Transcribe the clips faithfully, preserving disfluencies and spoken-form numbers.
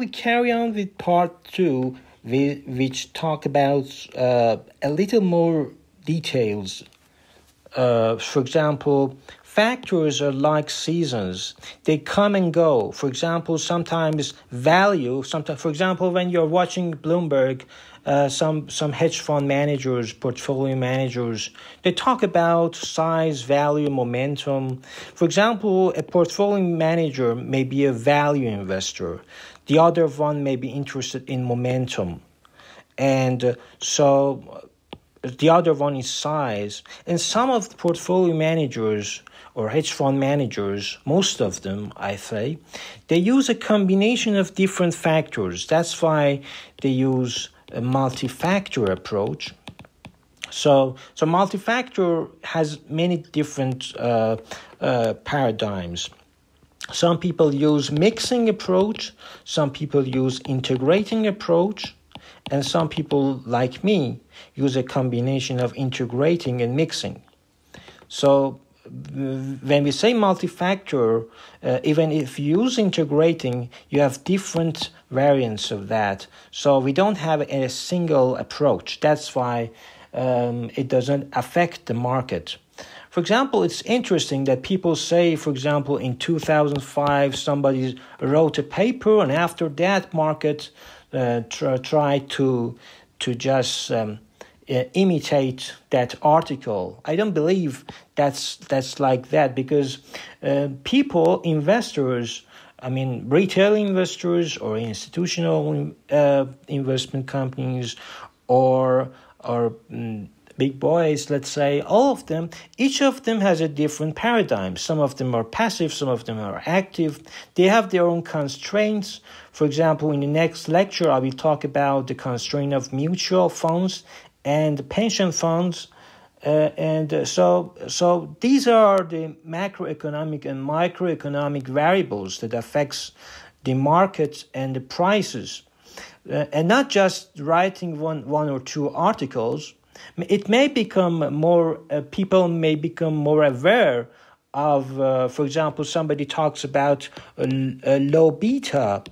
we carry on with part two, we, which talk about uh, a little more details. Uh, for example, factors are like seasons. They come and go. For example, sometimes value, sometimes, for example, when you're watching Bloomberg, uh, some, some hedge fund managers, portfolio managers, they talk about size, value, momentum. For example, a portfolio manager may be a value investor. The other one may be interested in momentum. And uh, so the other one is size. And some of the portfolio managers or hedge fund managers, most of them, I say, they use a combination of different factors. That's why they use a multi-factor approach. So, so multi-factor has many different uh, uh, paradigms. Some people use mixing approach, some people use integrating approach, and some people, like me, use a combination of integrating and mixing. So when we say multi-factor, uh, even if you use integrating, you have different variants of that. So we don't have a single approach. That's why um, it doesn't affect the market. For example, it's interesting that people say, for example, in two thousand five, somebody wrote a paper, and after that, market uh, tr- tried to to just um, uh, imitate that article. I don't believe that's that's like that, because uh, people, investors, I mean, retail investors or institutional uh, investment companies, or or um, big boys, let's say, all of them, each of them has a different paradigm. Some of them are passive, some of them are active. They have their own constraints. For example, in the next lecture, I will talk about the constraint of mutual funds and pension funds. Uh, and uh, so, so these are the macroeconomic and microeconomic variables that affects the markets and the prices. Uh, and not just writing one, one or two articles. It may become more, uh, people may become more aware of, uh, for example, somebody talks about a, a low beta,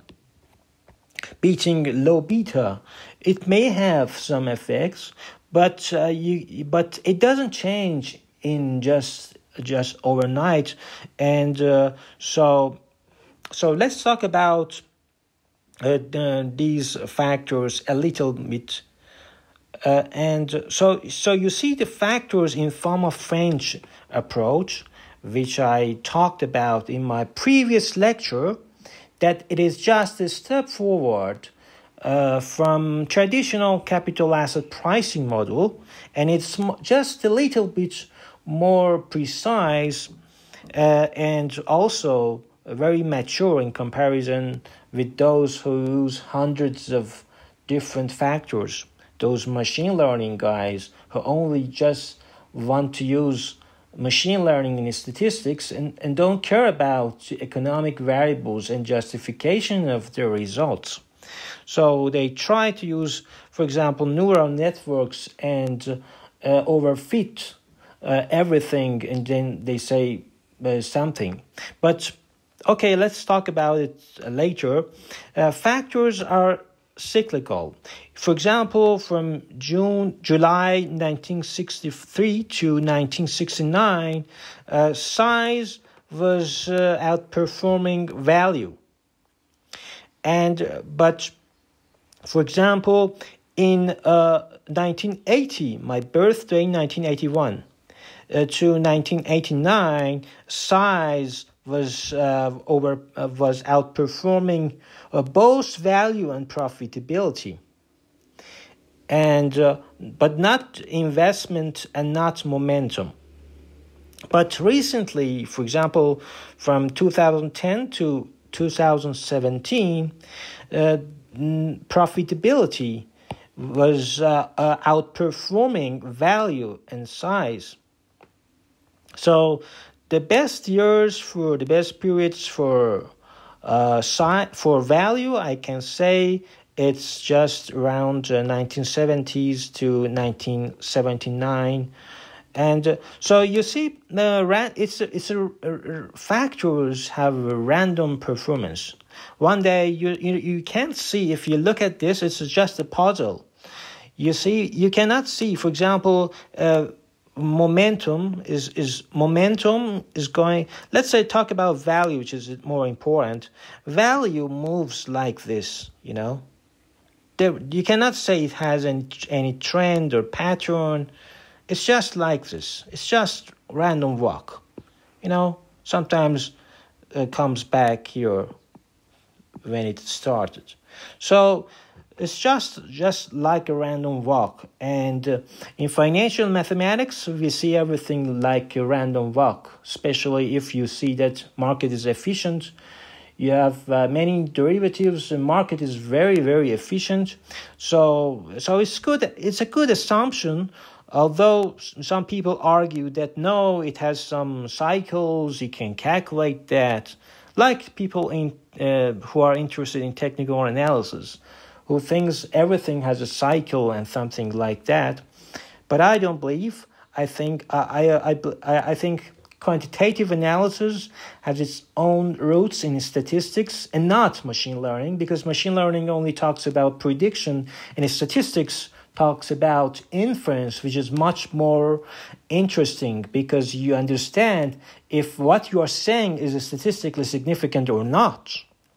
beating low beta. It may have some effects, but uh, you, but it doesn't change in just just overnight. And uh, so, so let's talk about uh, the, these factors a little bit. Uh, and so, so you see the factors in Froment-French approach, which I talked about in my previous lecture, that it is just a step forward uh, from traditional capital asset pricing model, and it's just a little bit more precise uh, and also very mature in comparison with those who use hundreds of different factors. Those machine learning guys who only just want to use machine learning in statistics and, and don't care about economic variables and justification of their results. So they try to use, for example, neural networks and uh, overfit uh, everything, and then they say uh, something. But okay, let's talk about it later. Uh, factors are cyclical. For example, from June, July nineteen sixty-three to nineteen sixty-nine, uh, size was uh, outperforming value. And uh, but, for example, in uh, nineteen eighty, my birthday, nineteen eighty-one, uh, to nineteen eighty-nine, size was uh, over uh, was outperforming uh, both value and profitability, and uh, but not investment and not momentum. But recently, for example, from two thousand ten to two thousand seventeen, uh, profitability was uh, uh, outperforming value and size. So the best years for the best periods for uh, si- for value, I can say it's just around uh, nineteen seventies to nineteen seventy-nine, and uh, so you see, uh, ra- it's it's a, uh, factors have a random performance. One day you, you you can't see, if you look at this, it's just a puzzle. You see, you cannot see, for example, uh, momentum is, is momentum is going, let's say talk about value, which is more important. Value moves like this, you know. There, you cannot say it has any, any trend or pattern. It's just like this. It's just random walk. You know, sometimes it comes back here when it started. So it's just just like a random walk. And uh, in financial mathematics, we see everything like a random walk, especially if you see that market is efficient. You have uh, many derivatives. The market is very, very efficient. So, so it's good. It's a good assumption. Although some people argue that no, it has some cycles. You can calculate that. Like people in uh, who are interested in technical analysis, who thinks everything has a cycle and something like that. But I don't believe. I think uh, I, I I I think quantitative analysis has its own roots in statistics and not machine learning, because machine learning only talks about prediction, and statistics talks about inference, which is much more interesting because you understand if what you are saying is statistically significant or not.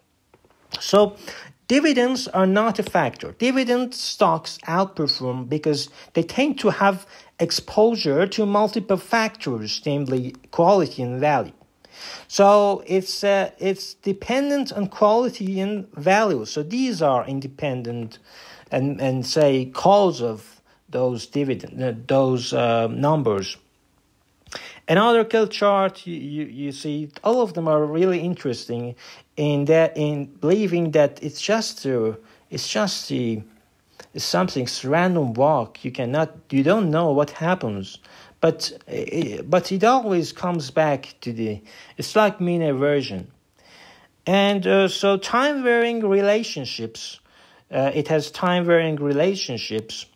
So dividends are not a factor. Dividend stocks outperform because they tend to have exposure to multiple factors, namely quality and value. So it's uh, it's dependent on quality and value. So these are independent and, and say cause of those dividend uh, those uh, numbers. Another kill chart, you, you, you see, all of them are really interesting in that in believing that it's just uh, it's just the it's something it's random walk. You cannot you don't know what happens, but it, but it always comes back to the it's like mean aversion, and uh, so time varying relationships. Uh, it has time varying relationships,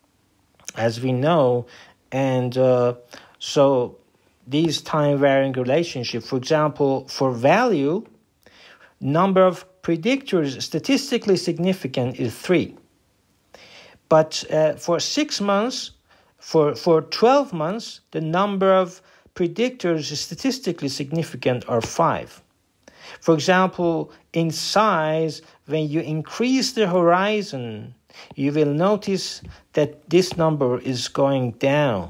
as we know, and uh, so these time varying relationships, for example, for value, number of predictors statistically significant is three. But uh, for six months, for, for twelve months, the number of predictors statistically significant are five. For example, in size, when you increase the horizon, you will notice that this number is going down.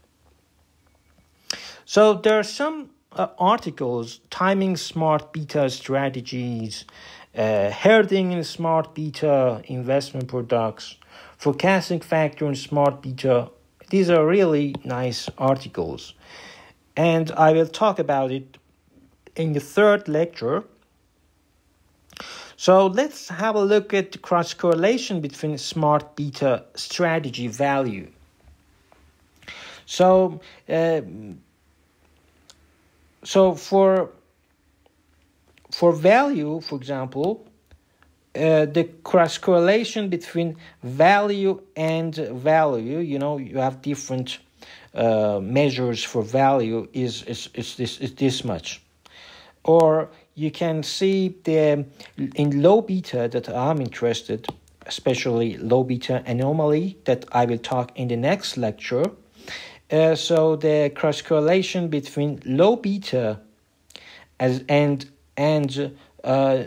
So there are some uh, articles, timing smart beta strategies, uh, herding in smart beta investment products, forecasting factor in smart beta. These are really nice articles. And I will talk about it in the third lecture. So let's have a look at the cross correlation between smart beta strategy value. So, uh, so for for value, for example, uh, the cross correlation between value and value, you know, you have different uh, measures for value is is is this is this much. Or you can see the in low beta that I'm interested, especially low beta anomaly that I will talk in the next lecture. Uh, so the cross correlation between low beta as and and uh,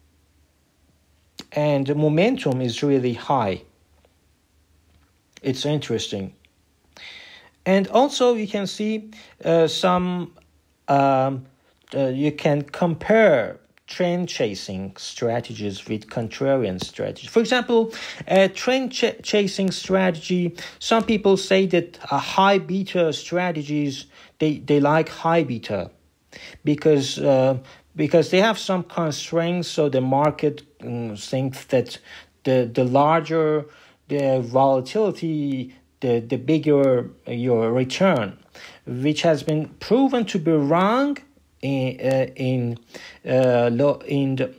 and momentum is really high. It's interesting, and also you can see uh, some. Um, Uh, you can compare trend chasing strategies with contrarian strategies. For example, a trend ch- chasing strategy, some people say that a high beta strategies, they, they like high beta because uh, because they have some constraints. So the market um, thinks that the, the larger the volatility, the, the bigger your return, which has been proven to be wrong in uh, in uh, low in the,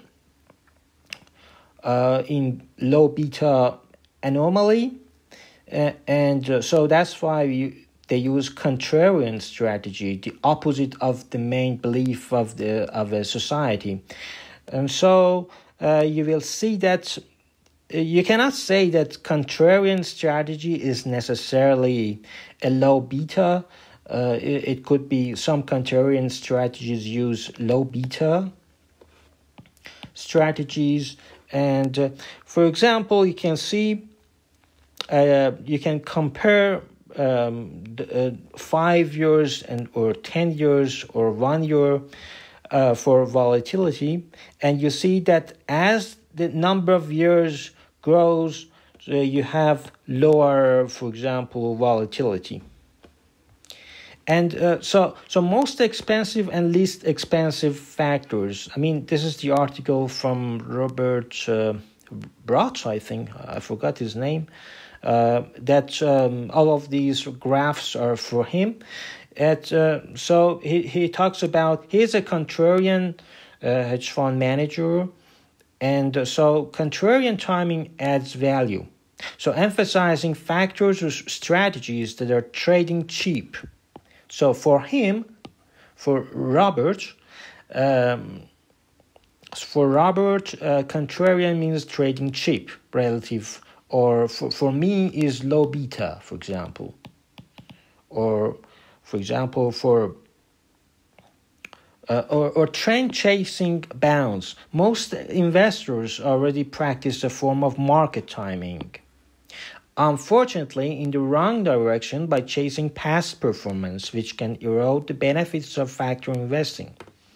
uh, in low beta anomaly, uh, and uh, so that's why you, they use contrarian strategy, the opposite of the main belief of the of a society. And so uh, you will see that uh, you cannot say that contrarian strategy is necessarily a low beta. Uh, it, it could be some contrarian strategies use low beta strategies. And uh, for example, you can see, uh, you can compare um, the, uh, five years and or ten years or one year uh, for volatility, and you see that as the number of years grows, uh, you have lower, for example, volatility. And uh, so, so most expensive and least expensive factors. I mean, this is the article from Robert uh, Brott, I think. I forgot his name. Uh, that um, all of these graphs are for him. At, uh, so he, he talks about, he's a contrarian uh, hedge fund manager. And uh, so contrarian timing adds value. So emphasizing factors or strategies that are trading cheap. So for him, for Robert, um, for Robert, uh, contrarian means trading cheap, relative, or for, for me is low beta, for example. Or, for example, for uh, or, or trend chasing bounce. Most investors already practice a form of market timing. Unfortunately, in the wrong direction by chasing past performance, which can erode the benefits of factor investing.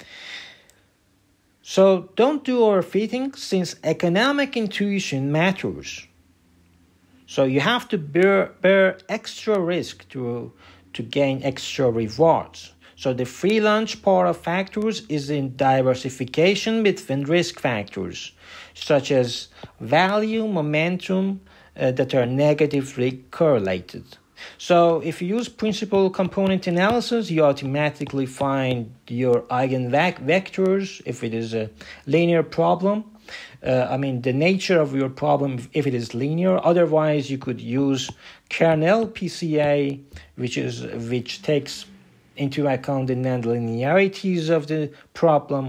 So don't do overfitting, since economic intuition matters. So you have to bear, bear extra risk to, to gain extra rewards. So the free lunch part of factors is in diversification between risk factors, such as value, momentum, Uh, that are negatively correlated. So if you use principal component analysis, you automatically find your eigenvectors if it is a linear problem. Uh, I mean, the nature of your problem if it is linear. Otherwise, you could use Kernel P C A, which is which takes into account the nonlinearities of the problem.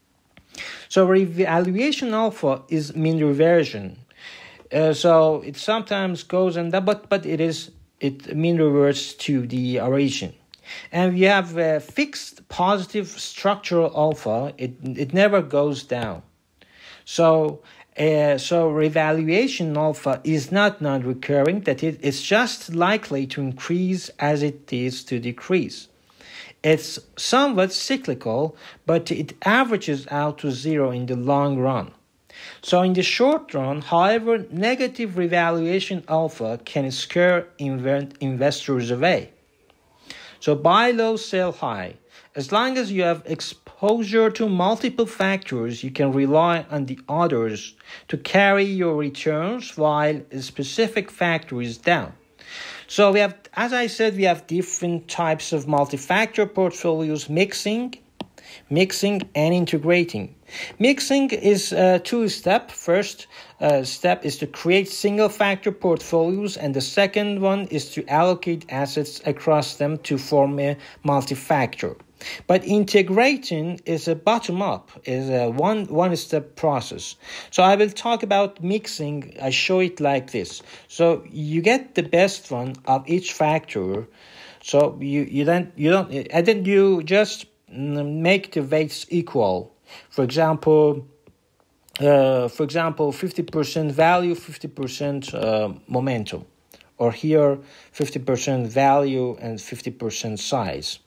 So revaluation alpha is mean reversion. Uh, so it sometimes goes and that, but but it is it mean reverts to the origin, and we have a fixed positive structural alpha. It it never goes down. So uh, so revaluation alpha is not non-recurring. That it is just likely to increase as it is to decrease. It's somewhat cyclical, but it averages out to zero in the long run. So in the short run, however, negative revaluation alpha can scare investors away. So buy low, sell high. As long as you have exposure to multiple factors, you can rely on the others to carry your returns while a specific factor is down. So we have, as I said, we have different types of multi-factor portfolios: mixing, mixing and integrating. Mixing is a two-step. First uh, step is to create single-factor portfolios, and the second one is to allocate assets across them to form a multi-factor. But integrating is a bottom-up, is a one, one-step process. So I will talk about mixing. I show it like this. So you get the best one of each factor. So you, you don't, you don't, and then you just make the weights equal. For example, uh, for example, fifty percent value, fifty percent uh, momentum, or here fifty percent value and fifty percent size.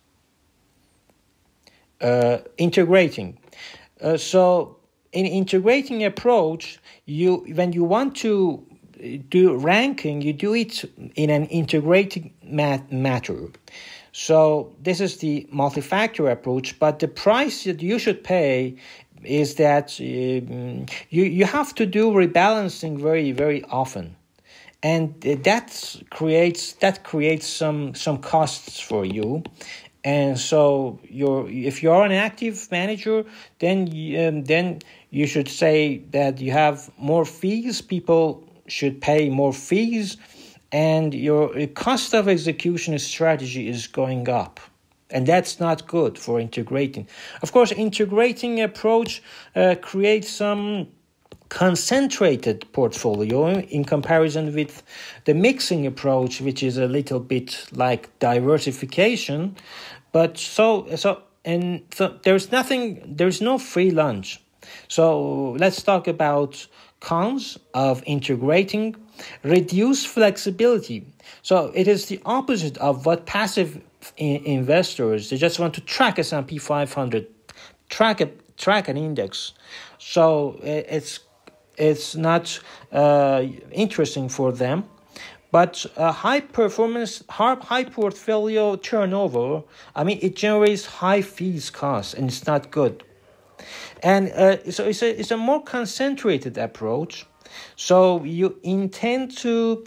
Uh, integrating. Uh, so in integrating approach, you when you want to do ranking, you do it in an integrating mat- matter. So this is the multi-factor approach, but the price that you should pay is that um, you, you have to do rebalancing very, very often. And that creates that creates some, some costs for you. And so you're, if you're an active manager, then um, then you should say that you have more fees. People should pay more fees, and your cost of execution strategy is going up. And that's not good for integrating. Of course, integrating approach uh, creates some concentrated portfolio in comparison with the mixing approach, which is a little bit like diversification. But so so and so there's nothing, there's no free lunch. So let's talk about cons of integrating. Reduce flexibility. So it is the opposite of what passive in investors, they just want to track S and P five hundred, track a, track an index. So it's it's not uh, interesting for them. But uh, high performance, high portfolio turnover, I mean, it generates high fees costs, and it's not good. And uh, so it's a, it's a more concentrated approach. So you intend to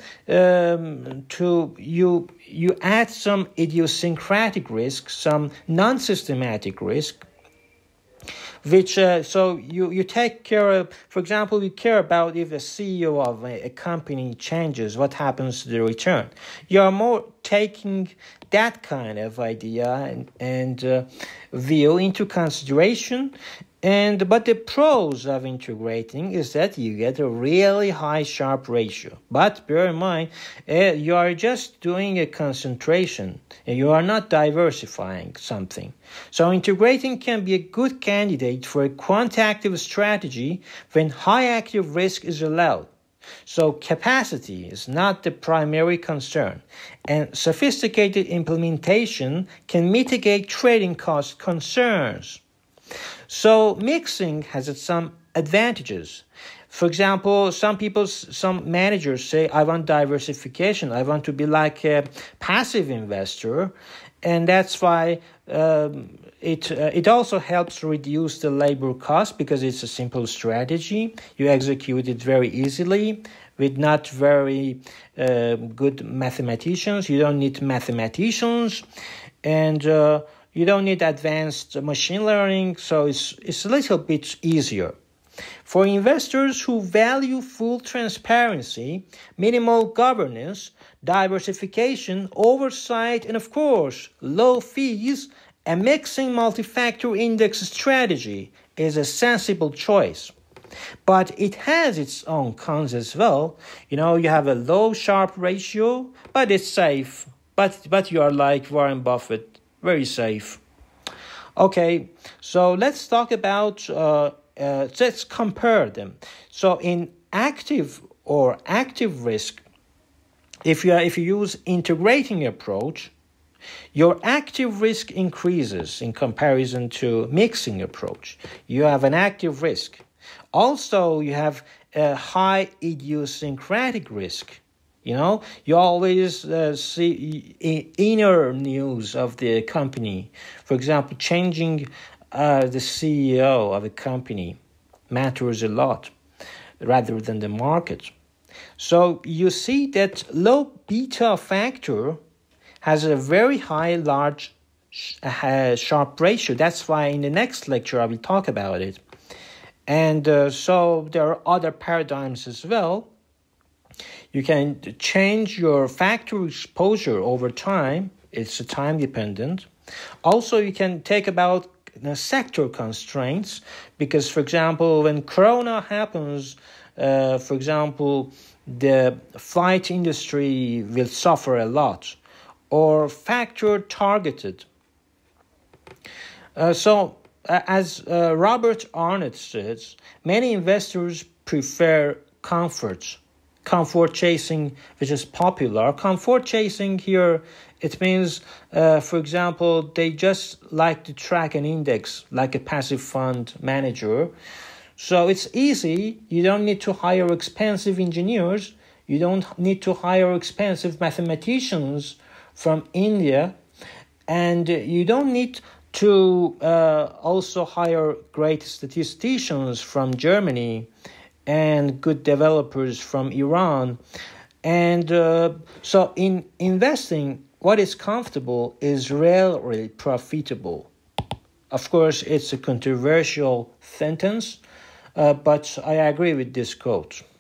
um, to you you add some idiosyncratic risk, some non-systematic risk, which uh, so you, you take care of. For example, you care about if the C E O of a, a company changes, what happens to the return. You are more taking that kind of idea and, and uh, view into consideration. And but the pros of integrating is that you get a really high Sharpe ratio. But bear in mind, uh, you are just doing a concentration, and you are not diversifying something. So integrating can be a good candidate for a quant-active strategy when high active risk is allowed. So capacity is not the primary concern, and sophisticated implementation can mitigate trading cost concerns. So mixing has some advantages. For example, some people, some managers say, I want diversification. I want to be like a passive investor. And that's why um, it uh, it also helps reduce the labor cost because it's a simple strategy. You execute it very easily with not very uh, good mathematicians. You don't need mathematicians. And Uh, You don't need advanced machine learning, so it's, it's a little bit easier. For investors who value full transparency, minimal governance, diversification, oversight, and of course, low fees, a mixing multi-factor index strategy is a sensible choice. But it has its own cons as well. You know, you have a low Sharpe ratio, but it's safe. But, but you are like Warren Buffett. Very safe. Okay, so let's talk about, uh, uh, let's compare them. So in active or active risk, if you, are, if you use integrating approach, your active risk increases in comparison to mixing approach. You have an active risk. Also, you have a high idiosyncratic risk. You know, you always uh, see inner news of the company. For example, changing uh, the C E O of a company matters a lot rather than the market. So you see that low beta factor has a very high, large uh, Sharpe ratio. That's why in the next lecture I will talk about it. And uh, so there are other paradigms as well. You can change your factor exposure over time. It's time dependent. Also, you can take about the sector constraints because, for example, when Corona happens, uh, for example, the flight industry will suffer a lot, or factor targeted. Uh, so, uh, as uh, Robert Arnott says, many investors prefer comfort. Comfort chasing, which is popular. Comfort chasing here, it means, uh, for example, they just like to track an index like a passive fund manager. So it's easy. You don't need to hire expensive engineers. You don't need to hire expensive mathematicians from India. And you don't need to uh, also hire great statisticians from Germany and good developers from Iran. And uh, so in investing, what is comfortable is rarely profitable. Of course, it's a controversial sentence, uh, but I agree with this quote.